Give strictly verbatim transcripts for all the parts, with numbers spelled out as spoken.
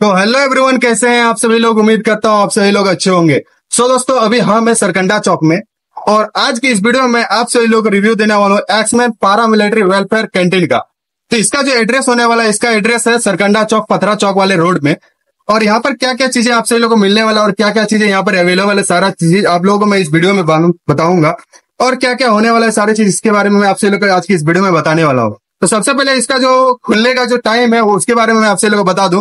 तो hello everyone, कैसे हैं आप सभी लोग। उम्मीद करता हूं आप सभी लोग अच्छे होंगे। सो so, दोस्तों अभी हम है सरकंडा चौक में और आज की इस वीडियो में मैं आप सभी लोग को रिव्यू देने वाला हूँ एक्समैन पारा मिलिट्री वेलफेयर कैंटीन का। तो इसका जो एड्रेस होने वाला है, इसका एड्रेस है सरकंडा चौक पथरा चौक वाले रोड में। और यहाँ पर क्या क्या चीजें आप सभी लोगों को मिलने वाला और क्या क्या चीजें यहाँ पर अवेलेबल है, सारा चीज आप लोगों को मैं इस वीडियो में बताऊंगा। और क्या क्या होने वाला है सारी चीज, इसके बारे में मैं आप सभी लोग को आज की इस वीडियो में बताने वाला हूँ। तो सबसे पहले इसका जो खुलने का जो टाइम है वो उसके बारे में मैं आप सभी लोगों को बता दूं।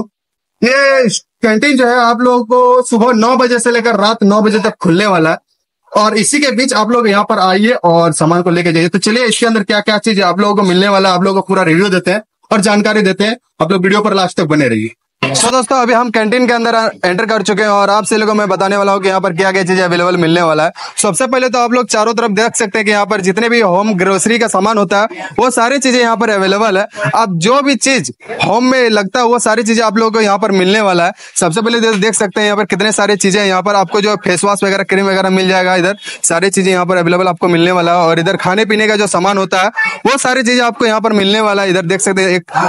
ये कैंटीन जो है आप लोगों को सुबह नौ बजे से लेकर रात नौ बजे तक खुलने वाला है और इसी के बीच आप लोग यहाँ पर आइए और सामान को लेके जाइए। तो चलिए इसके अंदर क्या क्या चीज आप लोगों को मिलने वाला है, आप लोगों को पूरा रिव्यू देते हैं और जानकारी देते हैं। आप लोग वीडियो पर लास्ट तक बने रहिए। तो दोस्तों अभी हम कैंटीन के अंदर एंटर कर चुके हैं और आप सभी लोगों को मैं बताने वाला हूँ कि यहाँ पर क्या क्या चीजें अवेलेबल मिलने वाला है। सबसे पहले तो आप लोग चारों तरफ देख सकते हैं कि यहाँ पर जितने भी होम ग्रोसरी का सामान होता है वो सारी चीजें यहाँ पर अवेलेबल है। अब जो भी चीज होम में लगता है वो सारी चीजें आप लोगों को यहाँ पर मिलने वाला है। सबसे पहले देख सकते हैं यहाँ पर कितने सारी चीजें, यहाँ पर आपको जो फेस वॉश वगैरह क्रीम वगैरह मिल जाएगा। इधर सारी चीजें यहाँ पर अवेलेबल आपको मिलने वाला है और इधर खाने पीने का जो सामान होता है वो सारी चीजें आपको यहाँ पर मिलने वाला है। इधर देख सकते हैं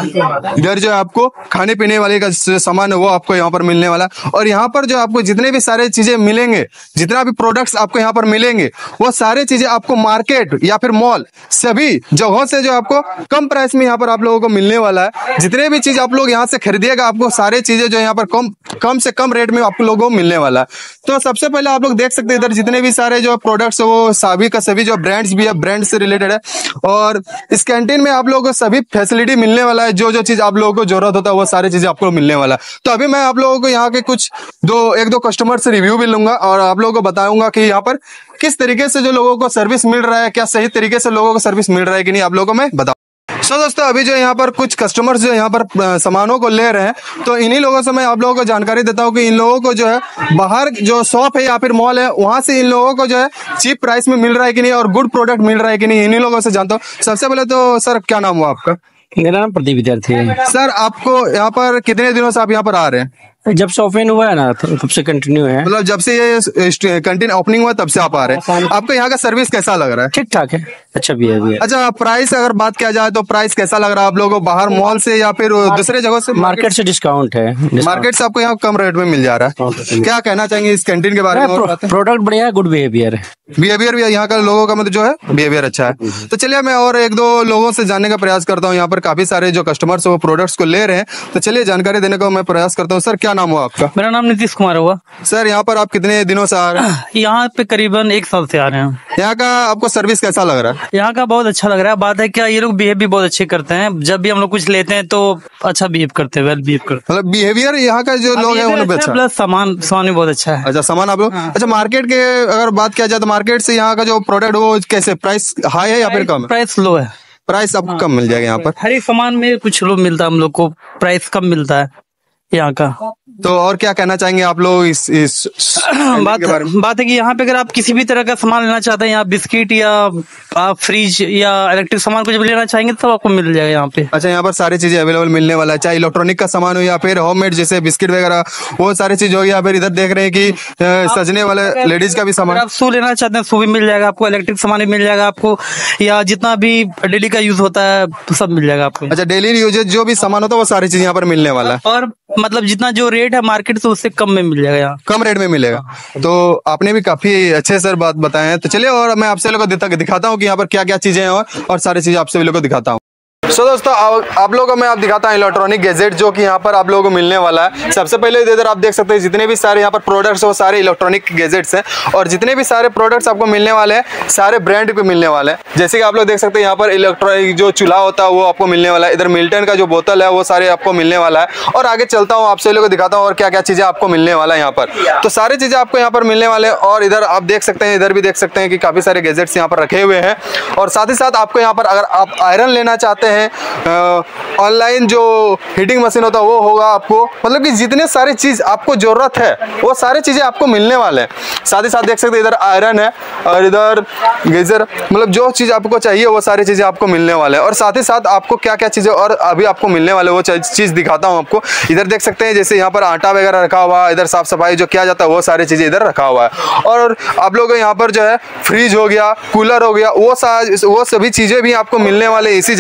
एक इधर जो आपको खाने पीने वाले का सामान है वो आपको यहाँ पर मिलने वाला। और यहाँ पर जो आपको जितने भी सारे चीजें मिलेंगे, जितना भी प्रोडक्ट्स आपको यहाँ पर मिलेंगे वो सारे चीजें आपको मार्केट या फिर मॉल सभी जगहों से जो आपको कम प्राइस में यहाँ पर आप लोगों को मिलने वाला है। जितने भी चीज आप लोग यहाँ से खरीदिएगा आपको सारे चीजें जो यहाँ पर कम कम से कम रेट में आप लोगों को मिलने वाला है। तो सबसे पहले आप लोग देख सकते हैं इधर जितने भी सारे जो प्रोडक्ट्स है वो सभी का सभी जो ब्रांड्स भी है ब्रांड से रिलेटेड है और इस कैंटीन में आप लोगों को सभी फैसिलिटी मिलने वाला है। जो जो चीज आप लोगों को जरूरत होता है वो सारी चीजें आपको मिलने वाला है। तो अभी मैं आप लोगों को यहाँ के कुछ दो एक दो कस्टमर से रिव्यू भी लूंगा और आप लोगों को बताऊंगा कि यहाँ पर किस तरीके से जो लोगों को सर्विस मिल रहा है, क्या सही तरीके से लोगों को सर्विस मिल रहा है कि नहीं, आप लोगों को मैं बताऊं। सो दोस्तों अभी जो यहाँ पर कुछ कस्टमर्स जो यहाँ पर सामानों को ले रहे हैं तो इन्हीं लोगों से मैं आप लोगों को जानकारी देता हूँ कि इन लोगों को जो है बाहर जो शॉप है या फिर मॉल है वहां से इन लोगों को जो है चीप प्राइस में मिल रहा है कि नहीं और गुड प्रोडक्ट मिल रहा है कि नहीं, इन्हीं लोगों से जानता हूँ। सबसे पहले तो सर क्या नाम हुआ आपका? मेरा नाम प्रदीप विद्यार्थी है। सर आपको यहाँ पर कितने दिनों से आप यहाँ पर आ रहे हैं? जब से ओपन हुआ है ना तब से कंटिन्यू है। मतलब जब से ये कैंटीन ओपनिंग हुआ तब से आप आ रहे हैं। आपको यहाँ का सर्विस कैसा लग रहा है? ठीक ठाक है, अच्छा भी है। अच्छा प्राइस अगर बात किया जाए तो प्राइस कैसा लग रहा है आप लोगों को बाहर मॉल से या फिर दूसरे जगह से? मार्केट से डिस्काउंट है, मार्केट से आपको यहाँ कम रेट में मिल जा रहा है। क्या कहना चाहेंगे इस कैंटीन के बारे में? प्रोडक्ट बढ़िया है, गुड बिहेवियर है। बिहेवियर भी यहाँ का लोगों का मतलब जो है बिहेवियर अच्छा है। तो चलिए मैं और एक दो लोगों से जानने का प्रयास करता हूँ। यहाँ पर काफी सारे जो कस्टमर्स वो प्रोडक्ट्स को ले रहे हैं तो चलिए जानकारी देने का मैं प्रयास करता हूँ। सर क्या नाम हुआ आपका? मेरा नाम नीतीश कुमार हुआ। सर यहाँ पर आप कितने दिनों से आ रहे हैं? यहाँ पे करीबन एक साल से आ रहे हैं। यहाँ का आपको सर्विस कैसा लग रहा है? यहाँ का बहुत अच्छा लग रहा है। बात है क्या, ये लोग बिहेव भी बहुत अच्छे करते हैं। जब भी हम लोग कुछ लेते हैं तो अच्छा बिहेव करते हैं, वेल बिहेव करते हैं। मतलब बिहेवियर यहाँ का जो लोग हैं उन्हें अच्छा, प्लस सामान सामान भी बहुत अच्छा है। अच्छा सामान आप लोग हाँ। अच्छा मार्केट के अगर बात किया जाए तो मार्केट से यहाँ का जो प्रोडक्ट वो कैसे, प्राइस हाई है या फिर कम है? प्राइस लो है, प्राइस आपको कम मिल जाएगा यहाँ पर। हर एक सामान में कुछ लो मिलता है, हम लोग को प्राइस कम मिलता है यहाँ का। तो और क्या कहना चाहेंगे आप लोग इस इस बात बात है कि यहाँ पे अगर आप किसी भी तरह का सामान लेना चाहते हैं या बिस्किट या आप फ्रिज या इलेक्ट्रिक सामान कुछ भी लेना चाहेंगे तो आपको मिल जाएगा यहाँ पे। अच्छा यहाँ पर सारी चीजें अवेलेबल मिलने वाला है, चाहे इलेक्ट्रॉनिक का सामान हो या फिर होममेड जैसे बिस्किट वगैरह वो सारी चीज होगी। या फिर इधर देख रहे हैं कि सजने वाले लेडीज का भी सामान, आप शू लेना चाहते हैं शू भी मिल जाएगा आपको, इलेक्ट्रिक सामान भी मिल जाएगा आपको, या जितना भी डेली का यूज होता है तो सब मिल जाएगा आपको। अच्छा डेली यूजेज जो भी सामान होता है वो सारी चीज यहाँ पर मिलने वाला है और मतलब जितना जो रेट है मार्केट से उससे कम में मिल जाएगा, यहाँ कम रेट में मिलेगा। तो आपने भी काफी अच्छे सर बात बताए हैं। तो चलिए और मैं आपसे लोगों को दिखाता हूँ कि यहाँ पर क्या क्या चीजें हैं और, और सारी चीजें आपसे लोगों को दिखाता हूँ। सो so, दोस्तों आप लोगों को मैं आप दिखाता हूँ इलेक्ट्रॉनिक गैजेट जो कि यहाँ पर आप लोगों को मिलने वाला है। सबसे पहले इधर आप देख सकते हैं जितने भी सारे यहाँ पर प्रोडक्ट्स वो सारे इलेक्ट्रॉनिक गैजेट्स हैं और जितने भी सारे प्रोडक्ट्स आपको मिलने वाले हैं सारे ब्रांड पे मिलने वाले हैं। जैसे कि आप लोग देख सकते हैं यहाँ पर इलेक्ट्रॉनिक जो चूल्हा होता है वो आपको मिलने वाला है। इधर मिल्टन का जो बोतल है वो सारे आपको मिलने वाला है। और आगे चलता हूँ आपसे लोगों को दिखाता हूँ और क्या क्या चीजें आपको मिलने वाला है यहाँ पर। तो सारी चीजें आपको यहाँ पर मिलने वाले हैं और इधर आप देख सकते हैं, इधर भी देख सकते हैं कि काफी सारे गैजेट्स यहाँ पर रखे हुए हैं। और साथ ही साथ आपको यहाँ पर अगर आप आयरन लेना चाहते हैं, ऑनलाइन जो हीटिंग मशीन होता है वो होगा आपको, मतलब कि जितने सारी चीज आपको जरूरत है वो सारी चीजें आपको मिलने वाले हैं। साथ ही साथ देख सकते हैं इधर आयरन है और इधर गीजर, मतलब जो चीज आपको चाहिए वो सारी चीजें आपको मिलने वाले हैं। और साथ ही साथ आपको क्या क्या चीजें और अभी आपको मिलने वाले वो चीज दिखाता हूँ आपको। इधर देख सकते हैं जैसे यहाँ पर आटा वगैरह रखा हुआ है, इधर साफ सफाई जो किया जाता है वो सारी चीजें इधर रखा हुआ है। और आप लोग यहाँ पर जो है फ्रिज हो गया, कूलर हो गया, वो वो सभी चीजें भी आपको मिलने वाले इसी जगह पर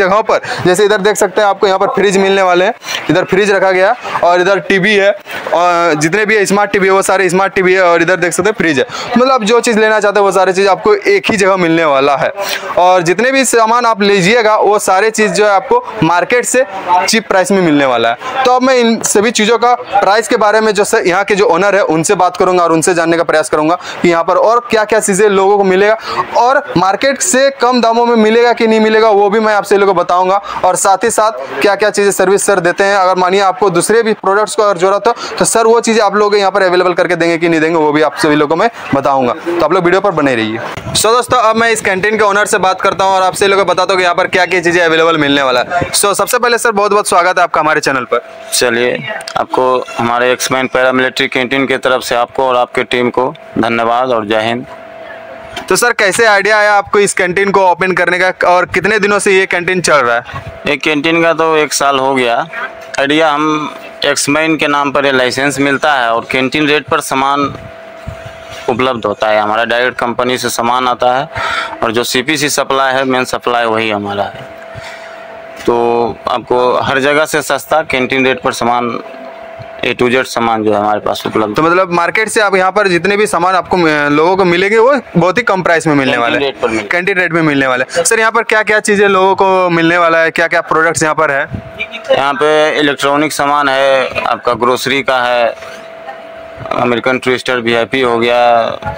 जैसे इधर देख सकते हैं आपको यहाँ पर फ्रिज मिलने वाले हैं, इधर फ्रिज रखा गया और इधर टीवी है और जितने भी स्मार्ट टीवी है वो सारे स्मार्ट टीवी है और इधर देख सकते हैं फ्रिज है। मतलब आप जो चीज़ लेना चाहते हैं वो सारी चीज़ आपको एक ही जगह मिलने वाला है और जितने भी सामान आप लीजिएगा वो सारे चीज़ जो है आपको मार्केट से चीप प्राइस में मिलने वाला है। तो अब मैं इन सभी चीज़ों का प्राइस के बारे में जो यहाँ के जो ओनर है उनसे बात करूंगा और उनसे जानने का प्रयास करूंगा कि यहाँ पर और क्या क्या चीज़ें लोगों को मिलेगा और मार्केट से कम दामों में मिलेगा कि नहीं मिलेगा वो भी मैं आपसे लोगों को बताऊंगा और साथ ही साथ क्या क्या चीज़ें सर्विस सर देते हैं। अगर मानिए आपको दूसरे भी प्रोडक्ट्स को अगर जरूरत हो तो सर वो चीज़ें आप लोग यहाँ पर अवेलेबल करके देंगे कि नहीं देंगे वो भी आप सभी लोगों को मैं बताऊंगा। तो आप लोग वीडियो पर बने रहिए। सो दोस्तों अब मैं इस कैंटीन के ओनर से बात करता हूँ और आपसे लोगों को बताता हूँ कि यहाँ पर क्या क्या चीज़ें अवेलेबल मिलने वाला है। सो सबसे पहले सर बहुत बहुत स्वागत है आपका हमारे चैनल पर। चलिए, आपको हमारे एक्समैन पैरामिलिट्री कैंटीन की तरफ से आपको और आपके टीम को धन्यवाद और जय हिंद। तो सर कैसे आइडिया आया आपको इस कैंटीन को ओपन करने का और कितने दिनों से ये कैंटीन चल रहा है? एक कैंटीन का तो एक साल हो गया। आइडिया, हम एक्समैन के नाम पर ये लाइसेंस मिलता है और कैंटीन रेट पर सामान उपलब्ध होता है। हमारा डायरेक्ट कंपनी से सामान आता है और जो सीपीसी सप्लाई है, मेन सप्लाई वही हमारा है। तो आपको हर जगह से सस्ता कैंटीन रेट पर सामान ए टू जेड सामान जो है हमारे पास उपलब्ध। तो मतलब मार्केट से आप यहाँ पर जितने भी सामान आपको लोगों को मिलेंगे वो बहुत ही कम प्राइस में मिलने वाले हैं, कैंटीन रेट में मिलने वाले हैं। सर यहाँ पर क्या क्या चीज़ें लोगों को मिलने वाला है, क्या क्या प्रोडक्ट्स यहाँ पर है? यहाँ पे इलेक्ट्रॉनिक सामान है, आपका ग्रोसरी का है, अमेरिकन ट्विस्टर वीआईपी हो गया,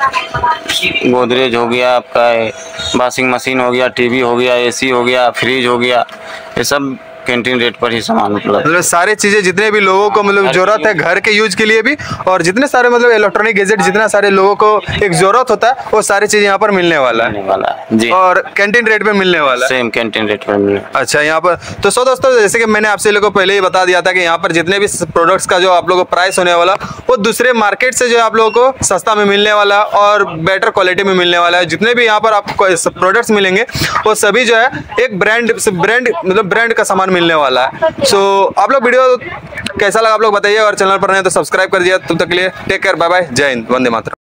गोदरेज हो गया, आपका वॉशिंग मशीन हो गया, टीवी हो गया, एसी हो गया, फ्रिज हो गया, ये सब कैंटीन रेट पर ही सामान उपलब्ध। मतलब सारी चीजें जितने भी लोगों को मतलब जरूरत है घर के यूज के लिए भी और जितने सारे मतलब इलेक्ट्रॉनिक गैजेट जितना सारे लोगों को एक जरूरत होता है वो सारी चीजें यहाँ पर मिलने वाला मिलने है वाला है जी। और कैंटीन रेट पे मिलने वाला है, सेम कैंटीन रेट पर मिलने। अच्छा यहाँ पर तो सो दोस्तों जैसे कि मैंने आपसे लोगों को पहले ही बता दिया था कि यहाँ पर जितने भी प्रोडक्ट्स का जो आप लोगों को प्राइस होने वाला वो दूसरे मार्केट से जो आप लोगों को सस्ता में मिलने वाला और बेटर क्वालिटी में मिलने वाला है। जितने भी यहाँ पर आपको प्रोडक्ट्स मिलेंगे वो सभी जो है एक ब्रांड ब्रांड मतलब ब्रांड का सामान मिलने वाला है। सो so, आप लोग वीडियो कैसा लगा आप लोग बताइए और चैनल पर नहीं तो सब्सक्राइब कर दिया। तब तक के लिए टेक केयर, बाय बाय, जय हिंद, वंदे मातरम।